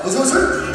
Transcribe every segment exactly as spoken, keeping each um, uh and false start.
어서오세요.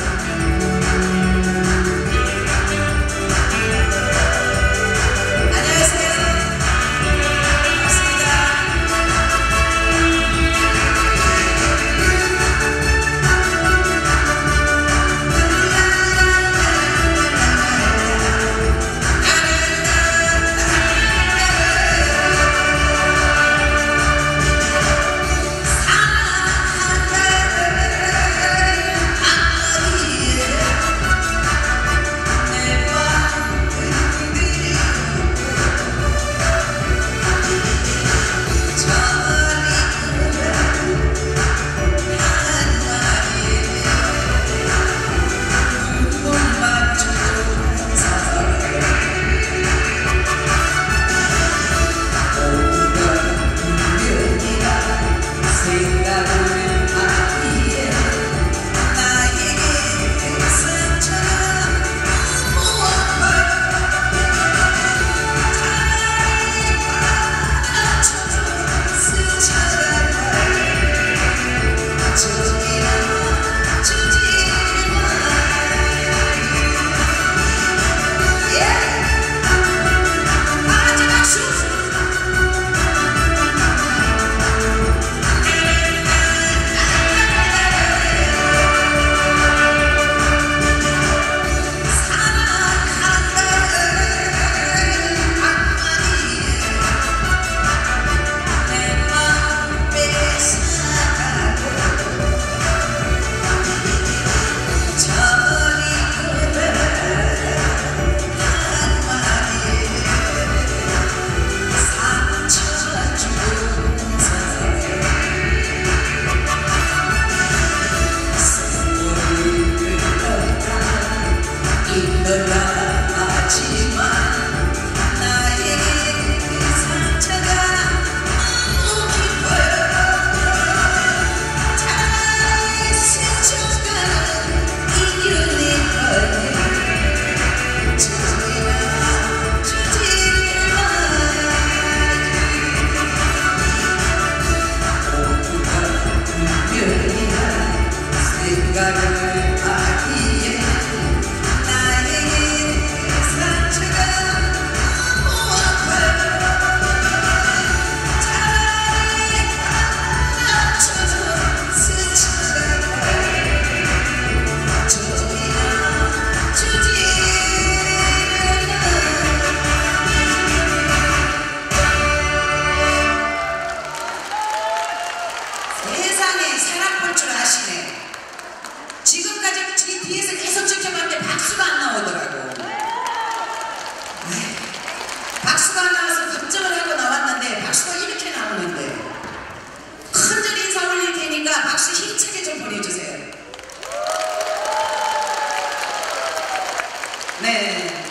네,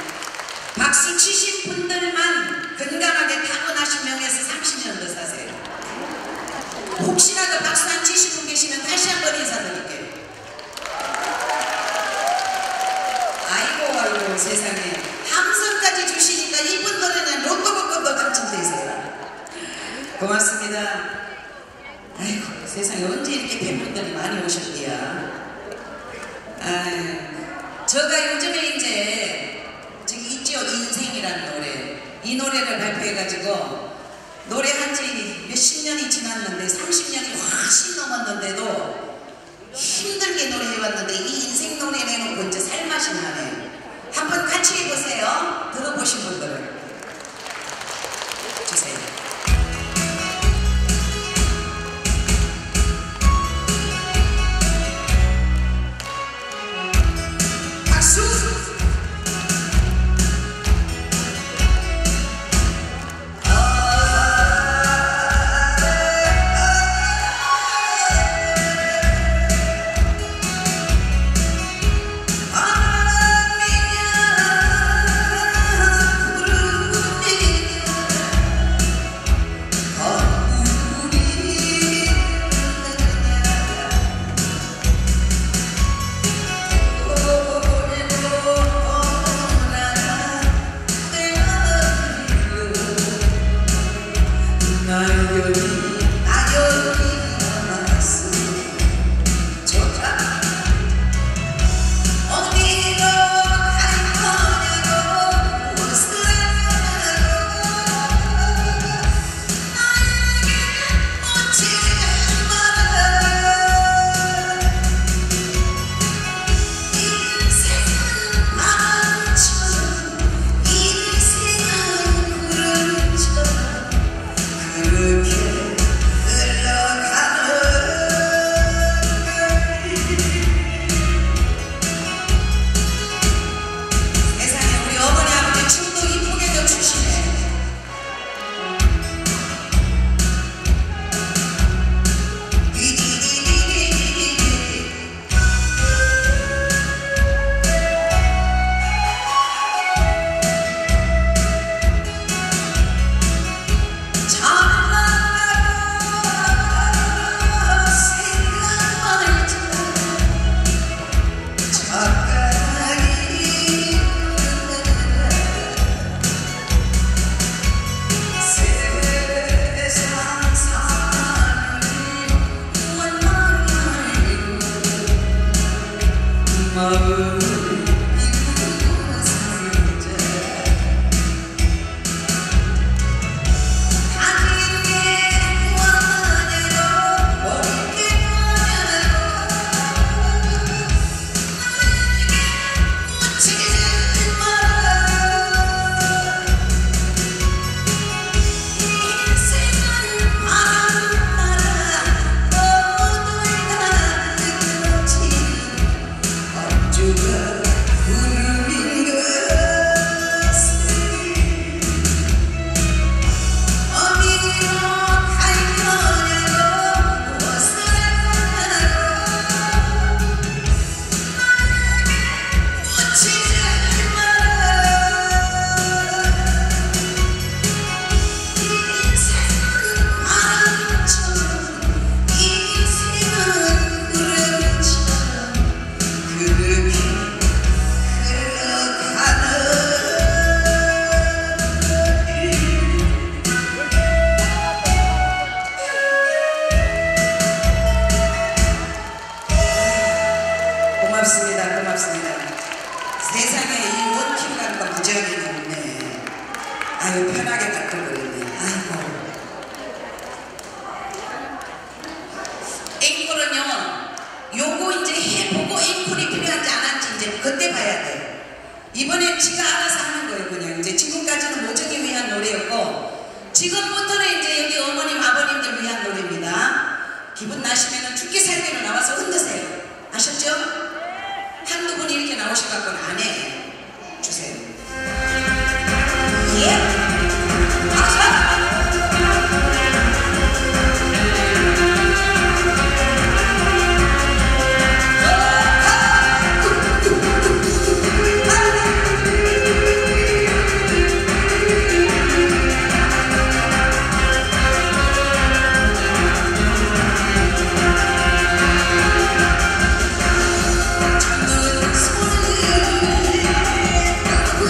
박수 치신 분들만 건강하게 타고나신 명예에서 삼십 년 더 사세요. 혹시라도 박수 안 치신 분 계시면 다시 한번 인사드릴게요. 아이고 아이고 세상에 함성까지 주시니까 이분들은 로또복권도 당첨되세요. 고맙습니다. 아이고 세상에 언제 이렇게 팬분들이 많이 오셨대요. 아유, 제가 요즘에 이제 저기 있죠, 인생이라는 노래, 이 노래를 발표해가지고 노래한 지 몇십 년이 지났는데 삼십 년이 훨씬 넘었는데도 힘들게 노래해왔는데 이 인생 노래 내놓고 이제 살맛이 나네. 한번 같이 해보세요. 들어보신 분들은 주세요. 마음을 잊고 살자 가진 게 원하냐고 버릴 게 뭐냐고 나에게 묻히지 마라 인생은 바람 나라 너도 다 느껴지는 업주가 구름인 것을 어디로 갈 거냐고 무엇을 할 거냐고 나에게 묻히지 마라 인생은 바람처럼 인생은 구름처럼 그렇게 고맙습니다. 고맙습니다. 세상에 이 원키로라는 거 무지하게 좋네. 아유 편하게 바꿔버렸네. 아이고. 앵콜은요 요거 이제 해보고 앵콜이 필요한지 안 한지 이제 그때 봐야 돼. 이번엔 지가 알아서 하는 거예요. 그냥 이제 지금까지는 모정이 위한 노래였고 지금부터는 이제 여기 어머님 아버님들 위한 노래입니다. 기분 나시면은 죽기 살기로 나와서 흔드세요. 아셨죠? 한두 분이 이렇게 나오셔갖고는 안 해. 주세요. 예? 아자! 찬 손을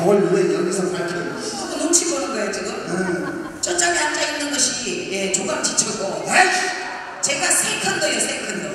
그걸 왜 여기서 밝히는 거지? 그거 눈치 보는 거예요 지금? 응. 저쪽에 앉아있는 것이 예, 조감지초고 제가 세컨더예요 세컨더.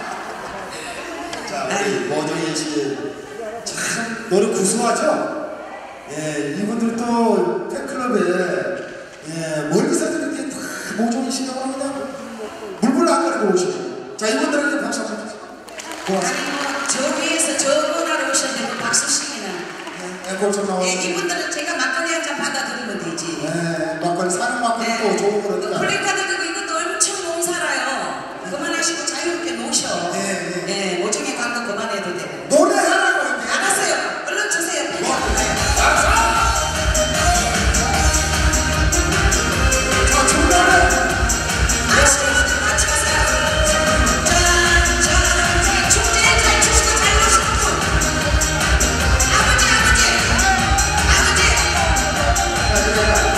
자, 우리 모종인 씨참 노래 구수하죠? 예, 이분들도 팬클럽에 예, 멀리서도 이렇게 다 모종인 씨라고 그냥 물불 안 가리고 오시고 자, 이분들에게 박수 한번 주세요. 고맙습니다. 아니 뭐 저 위에서 저거 하러 오셨는데 박수 시기는 앵콜 좀 나와요. 예, 이분들은 제가 막걸리 한 잔 받아들이면 되지. 네, 막걸리 사는 막걸리 네. 또 좋은 그 거니까. 플래카드 그거 이것도 엄청 너무 살아요. 그만하시고 자유롭게 노셔. 네, 네. 예, 모종의 광고 그만해도 돼. 노래하라고 이제. 알았어요. 얼른 주세요. 뭐, 자, 중간에 아시죠? 같이 가세요. 짠, 짠, 축제 잘 추시고 잘 노시고. 아버지, 아버지, 아버지.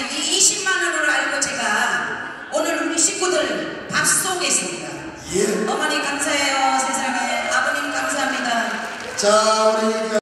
이 이십만 원으로 알고 제가 오늘 우리 식구들 밥 쏘겠습니다. 예. 어머니 감사해요. 세상에. 아버님 감사합니다. 자, 우리